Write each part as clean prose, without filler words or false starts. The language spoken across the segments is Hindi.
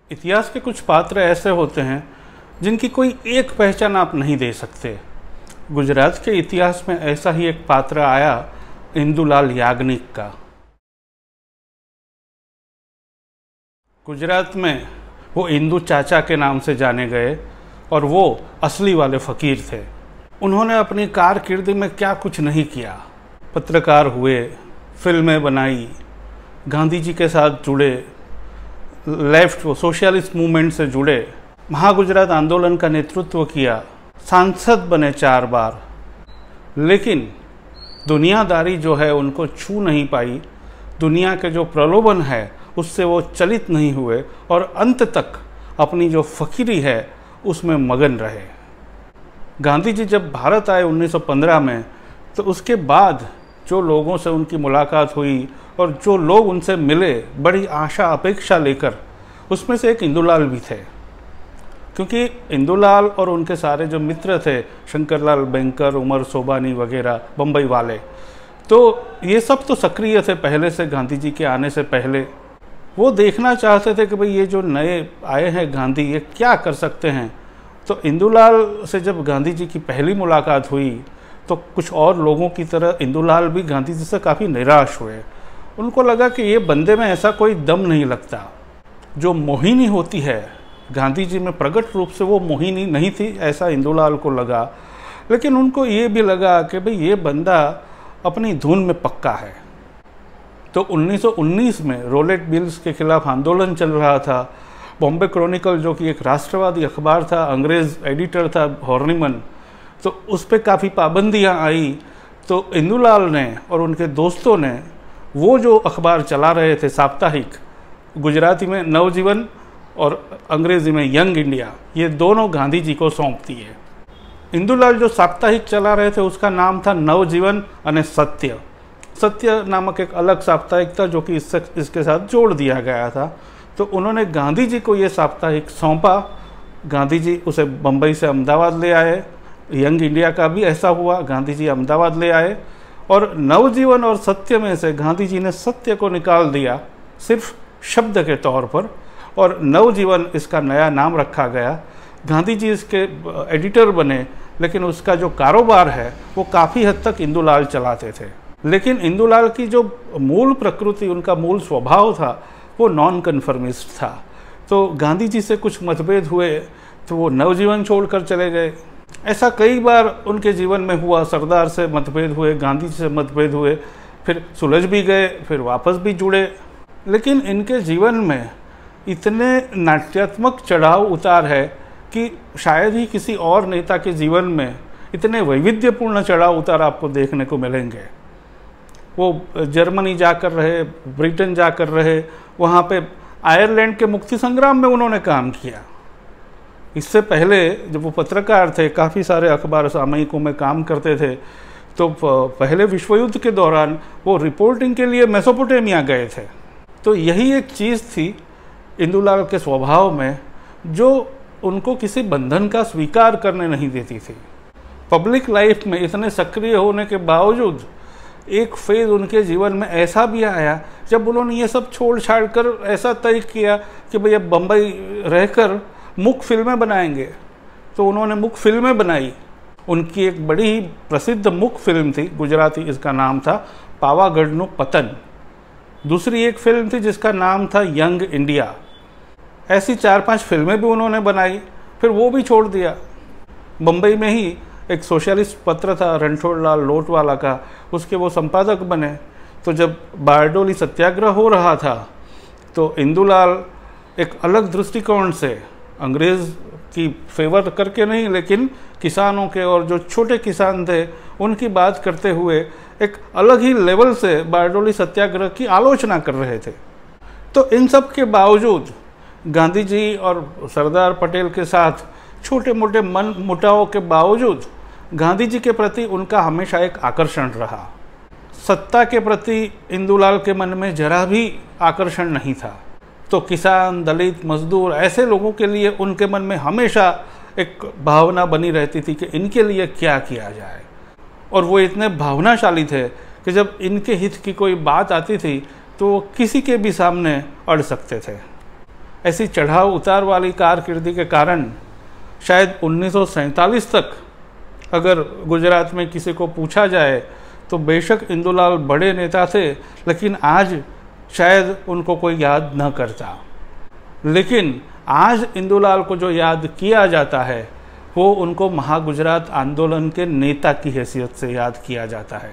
इतिहास के कुछ पात्र ऐसे होते हैं जिनकी कोई एक पहचान आप नहीं दे सकते। गुजरात के इतिहास में ऐसा ही एक पात्र आया, इंदुलाल याग्निक का। गुजरात में वो इंदू चाचा के नाम से जाने गए और वो असली वाले फ़कीर थे। उन्होंने अपनी कारकिर्दी में क्या कुछ नहीं किया। पत्रकार हुए, फिल्में बनाई, गांधी जी के साथ जुड़े, लेफ्ट सोशलिस्ट मूवमेंट से जुड़े, महागुजरात आंदोलन का नेतृत्व किया, सांसद बने 4 बार। लेकिन दुनियादारी जो है उनको छू नहीं पाई। दुनिया के जो प्रलोभन है उससे वो चलित नहीं हुए और अंत तक अपनी जो फ़कीरी है उसमें मगन रहे। गांधी जी जब भारत आए 1915 में, तो उसके बाद जो लोगों से उनकी मुलाकात हुई और जो लोग उनसे मिले बड़ी आशा अपेक्षा लेकर, उसमें से एक इंदुलाल भी थे। क्योंकि इंदुलाल और उनके सारे जो मित्र थे, शंकरलाल बैंकर, उमर सोबानी वगैरह, बम्बई वाले, तो ये सब तो सक्रिय थे पहले से। गांधी जी के आने से पहले वो देखना चाहते थे कि भाई ये जो नए आए हैं गांधी, ये क्या कर सकते हैं। तो इंदुलाल से जब गांधी जी की पहली मुलाकात हुई तो कुछ और लोगों की तरह इंदुलाल भी गांधी जी से काफ़ी निराश हुए। उनको लगा कि ये बंदे में ऐसा कोई दम नहीं लगता। जो मोहिनी होती है गांधी जी में, प्रकट रूप से वो मोहिनी नहीं थी, ऐसा इंदुलाल को लगा। लेकिन उनको ये भी लगा कि भाई ये बंदा अपनी धुन में पक्का है। तो 1919 में रोलेट बिल्स के खिलाफ आंदोलन चल रहा था। बॉम्बे क्रॉनिकल जो कि एक राष्ट्रवादी अखबार था, अंग्रेज़ एडिटर था हॉर्निमन, तो उस पर काफ़ी पाबंदियाँ आई। तो इंदुलाल ने और उनके दोस्तों ने वो जो अखबार चला रहे थे साप्ताहिक, गुजराती में नवजीवन और अंग्रेज़ी में यंग इंडिया, ये दोनों गांधी जी को सौंप दिए। इंदुलाल जो साप्ताहिक चला रहे थे उसका नाम था नवजीवन और सत्य। सत्य नामक एक अलग साप्ताहिक था जो कि इसके साथ जोड़ दिया गया था। तो उन्होंने गांधी जी को ये साप्ताहिक सौंपा। गांधी जी उसे बम्बई से अहमदाबाद ले आए। यंग इंडिया का भी ऐसा हुआ, गांधी जी अहमदाबाद ले आए और नवजीवन और सत्य में से गांधी जी ने सत्य को निकाल दिया सिर्फ शब्द के तौर पर, और नवजीवन इसका नया नाम रखा गया। गांधी जी इसके एडिटर बने, लेकिन उसका जो कारोबार है वो काफ़ी हद तक इंदुलाल चलाते थे। लेकिन इंदुलाल की जो मूल प्रकृति, उनका मूल स्वभाव था, वो नॉन कन्फर्मिस्ट था। तो गांधी जी से कुछ मतभेद हुए तो वो नवजीवन छोड़कर चले गए। ऐसा कई बार उनके जीवन में हुआ। सरदार से मतभेद हुए, गांधी जी से मतभेद हुए, फिर सुलझ भी गए, फिर वापस भी जुड़े। लेकिन इनके जीवन में इतने नाट्यात्मक चढ़ाव उतार है कि शायद ही किसी और नेता के जीवन में इतने वैविध्यपूर्ण चढ़ाव उतार आपको देखने को मिलेंगे। वो जर्मनी जाकर रहे, ब्रिटेन जाकर रहे, वहाँ पे आयरलैंड के मुक्ति संग्राम में उन्होंने काम किया। इससे पहले जब वो पत्रकार थे, काफ़ी सारे अखबार सामयिकों में काम करते थे, तो पहले विश्व युद्ध के दौरान वो रिपोर्टिंग के लिए मेसोपोटामिया गए थे। तो यही एक चीज़ थी इंदुलाल के स्वभाव में जो उनको किसी बंधन का स्वीकार करने नहीं देती थी। पब्लिक लाइफ में इतने सक्रिय होने के बावजूद एक फेज़ उनके जीवन में ऐसा भी आया जब उन्होंने ये सब छोड़ छाड़ कर ऐसा तय किया कि भई अब बम्बई रहकर मुख्य फिल्में बनाएंगे। तो उन्होंने मुख्य फिल्में बनाई। उनकी एक बड़ी ही प्रसिद्ध मुख्य फिल्म थी, गुजराती इसका नाम था पावागढ़नु पतन। दूसरी एक फिल्म थी जिसका नाम था यंग इंडिया। ऐसी 4-5 फिल्में भी उन्होंने बनाई, फिर वो भी छोड़ दिया। बम्बई में ही एक सोशलिस्ट पत्र था रणछोड़लाल लोटवाला का, उसके वो संपादक बने। तो जब बारडोली सत्याग्रह हो रहा था तो इंदुलाल एक अलग दृष्टिकोण से, अंग्रेज़ की फेवर करके नहीं, लेकिन किसानों के और जो छोटे किसान थे उनकी बात करते हुए एक अलग ही लेवल से बारडोली सत्याग्रह की आलोचना कर रहे थे। तो इन सब के बावजूद गांधी जी और सरदार पटेल के साथ छोटे मोटे मन मुटावों के बावजूद गांधी जी के प्रति उनका हमेशा एक आकर्षण रहा। सत्ता के प्रति इंदुलाल के मन में जरा भी आकर्षण नहीं था। तो किसान, दलित, मजदूर, ऐसे लोगों के लिए उनके मन में हमेशा एक भावना बनी रहती थी कि इनके लिए क्या किया जाए। और वो इतने भावनाशाली थे कि जब इनके हित की कोई बात आती थी तो वो किसी के भी सामने अड़ सकते थे। ऐसी चढ़ाव उतार वाली कारकिर्दी के कारण शायद 1947 तक अगर गुजरात में किसी को पूछा जाए तो बेशक इंदुलाल बड़े नेता थे, लेकिन आज शायद उनको कोई याद न करता। लेकिन आज इंदुलाल को जो याद किया जाता है वो उनको महागुजरात आंदोलन के नेता की हैसियत से याद किया जाता है।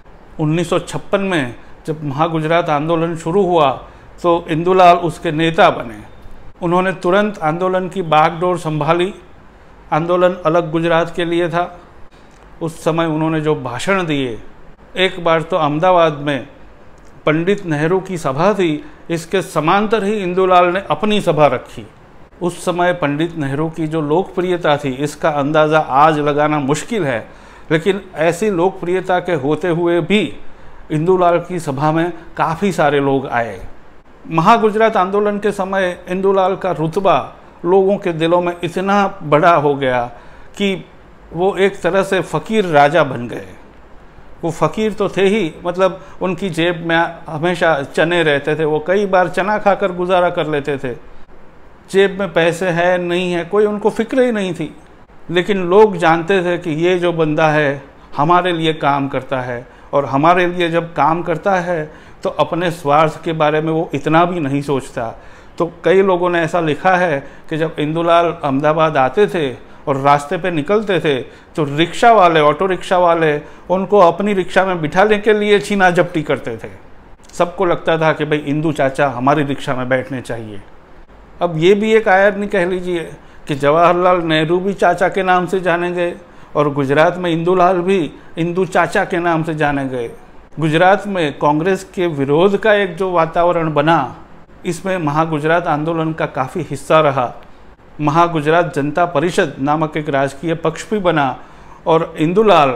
1956 में जब महागुजरात आंदोलन शुरू हुआ तो इंदुलाल उसके नेता बने। उन्होंने तुरंत आंदोलन की बागडोर संभाली। आंदोलन अलग गुजरात के लिए था। उस समय उन्होंने जो भाषण दिए, एक बार तो अहमदाबाद में पंडित नेहरू की सभा थी, इसके समांतर ही इंदुलाल ने अपनी सभा रखी। उस समय पंडित नेहरू की जो लोकप्रियता थी इसका अंदाज़ा आज लगाना मुश्किल है, लेकिन ऐसी लोकप्रियता के होते हुए भी इंदुलाल की सभा में काफ़ी सारे लोग आए। महागुजरात आंदोलन के समय इंदुलाल का रुतबा लोगों के दिलों में इतना बड़ा हो गया कि वो एक तरह से फ़कीर राजा बन गए। वो फ़कीर तो थे ही, मतलब उनकी जेब में हमेशा चने रहते थे, वो कई बार चना खाकर गुजारा कर लेते थे। जेब में पैसे है नहीं है कोई उनको फिक्र ही नहीं थी, लेकिन लोग जानते थे कि ये जो बंदा है हमारे लिए काम करता है, और हमारे लिए जब काम करता है तो अपने स्वार्थ के बारे में वो इतना भी नहीं सोचता। तो कई लोगों ने ऐसा लिखा है कि जब इंदुलाल अहमदाबाद आते थे और रास्ते पे निकलते थे तो रिक्शा वाले, ऑटो रिक्शा वाले उनको अपनी रिक्शा में बिठाने के लिए छीना झपटी करते थे। सबको लगता था कि भाई इंदू चाचा हमारी रिक्शा में बैठने चाहिए। अब ये भी एक आयरनी कह लीजिए कि जवाहरलाल नेहरू भी चाचा के नाम से जाने गए और गुजरात में इंदुलाल भी इंदू चाचा के नाम से जाने गए। गुजरात में कांग्रेस के विरोध का एक जो वातावरण बना, इसमें महागुजरात आंदोलन का काफ़ी हिस्सा रहा। महागुजरात जनता परिषद नामक एक राजकीय पक्ष भी बना और इंदुलाल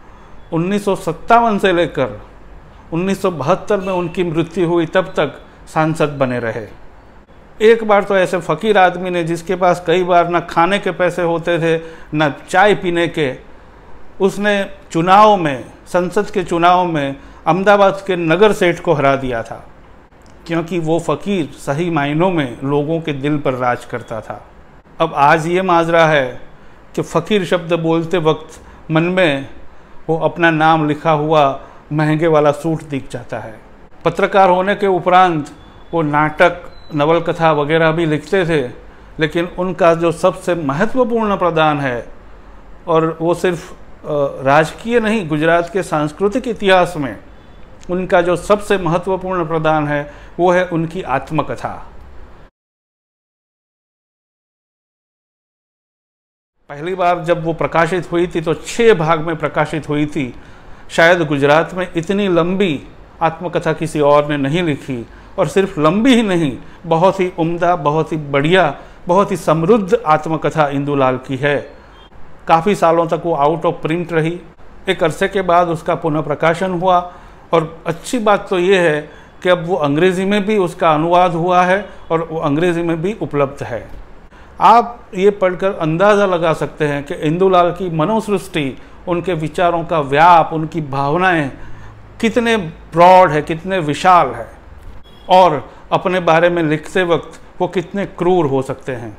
1957 से लेकर 1972 में उनकी मृत्यु हुई तब तक सांसद बने रहे। एक बार तो ऐसे फ़कीर आदमी ने, जिसके पास कई बार न खाने के पैसे होते थे न चाय पीने के, उसने चुनाव में, संसद के चुनाव में अहमदाबाद के नगर सेठ को हरा दिया था, क्योंकि वो फ़कीर सही मायनों में लोगों के दिल पर राज करता था। अब आज ये माजरा है कि फ़कीर शब्द बोलते वक्त मन में वो अपना नाम लिखा हुआ महंगे वाला सूट दिख जाता है। पत्रकार होने के उपरांत वो नाटक, नवलकथा वगैरह भी लिखते थे, लेकिन उनका जो सबसे महत्वपूर्ण प्रदान है, और वो सिर्फ राजकीय नहीं, गुजरात के सांस्कृतिक इतिहास में उनका जो सबसे महत्वपूर्ण प्रदान है वो है उनकी आत्मकथा। पहली बार जब वो प्रकाशित हुई थी तो 6 भाग में प्रकाशित हुई थी। शायद गुजरात में इतनी लंबी आत्मकथा किसी और ने नहीं लिखी, और सिर्फ लंबी ही नहीं, बहुत ही उम्दा, बहुत ही बढ़िया, बहुत ही समृद्ध आत्मकथा इंदुलाल की है। काफ़ी सालों तक वो आउट ऑफ प्रिंट रही। एक अरसे के बाद उसका पुनः प्रकाशन हुआ, और अच्छी बात तो ये है कि अब वो अंग्रेज़ी में भी उसका अनुवाद हुआ है और वो अंग्रेज़ी में भी उपलब्ध है। आप ये पढ़कर अंदाज़ा लगा सकते हैं कि इंदुलाल की मनोसृष्टि, उनके विचारों का व्याप, उनकी भावनाएं कितने ब्रॉड है, कितने विशाल है, और अपने बारे में लिखते वक्त वो कितने क्रूर हो सकते हैं।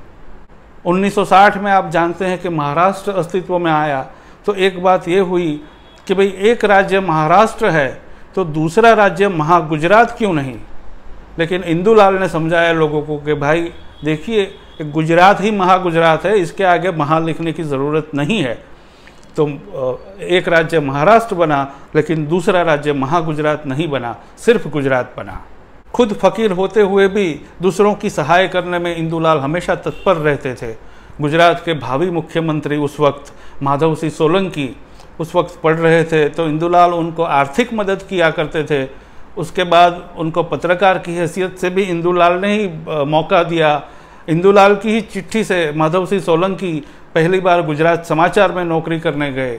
1960 में आप जानते हैं कि महाराष्ट्र अस्तित्व में आया, तो एक बात ये हुई कि भाई एक राज्य महाराष्ट्र है तो दूसरा राज्य महागुजरात क्यों नहीं। लेकिन इंदुलाल ने समझाया लोगों को कि भाई देखिए, गुजरात ही महागुजरात है, इसके आगे महा लिखने की ज़रूरत नहीं है। तो एक राज्य महाराष्ट्र बना, लेकिन दूसरा राज्य महागुजरात नहीं बना, सिर्फ गुजरात बना। खुद फ़कीर होते हुए भी दूसरों की सहाय करने में इंदुलाल हमेशा तत्पर रहते थे। गुजरात के भावी मुख्यमंत्री उस वक्त माधव सिंह सोलंकी उस वक्त पढ़ रहे थे, तो इंदुलाल उनको आर्थिक मदद किया करते थे। उसके बाद उनको पत्रकार की हैसियत से भी इंदुलाल ने ही मौका दिया। इंदुलाल की ही चिट्ठी से माधव सिंह सोलंकी पहली बार गुजरात समाचार में नौकरी करने गए,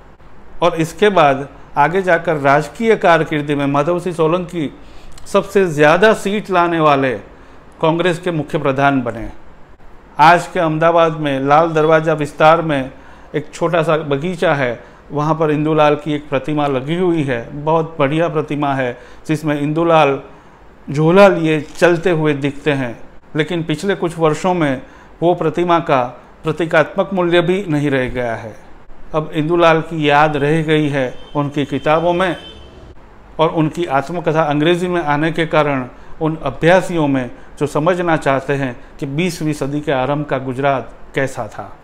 और इसके बाद आगे जाकर राजकीय कारकिर्दी में माधव सिंह सोलंकी सबसे ज़्यादा सीट लाने वाले कांग्रेस के मुख्य प्रधान बने। आज के अहमदाबाद में लाल दरवाज़ा विस्तार में एक छोटा सा बगीचा है, वहाँ पर इंदुलाल की एक प्रतिमा लगी हुई है। बहुत बढ़िया प्रतिमा है, जिसमें इंदुलाल झोला लिए चलते हुए दिखते हैं। लेकिन पिछले कुछ वर्षों में वो प्रतिमा का प्रतीकात्मक मूल्य भी नहीं रह गया है। अब इंदुलाल की याद रह गई है उनकी किताबों में, और उनकी आत्मकथा अंग्रेजी में आने के कारण उन अभ्यासियों में जो समझना चाहते हैं कि 20वीं सदी के आरंभ का गुजरात कैसा था।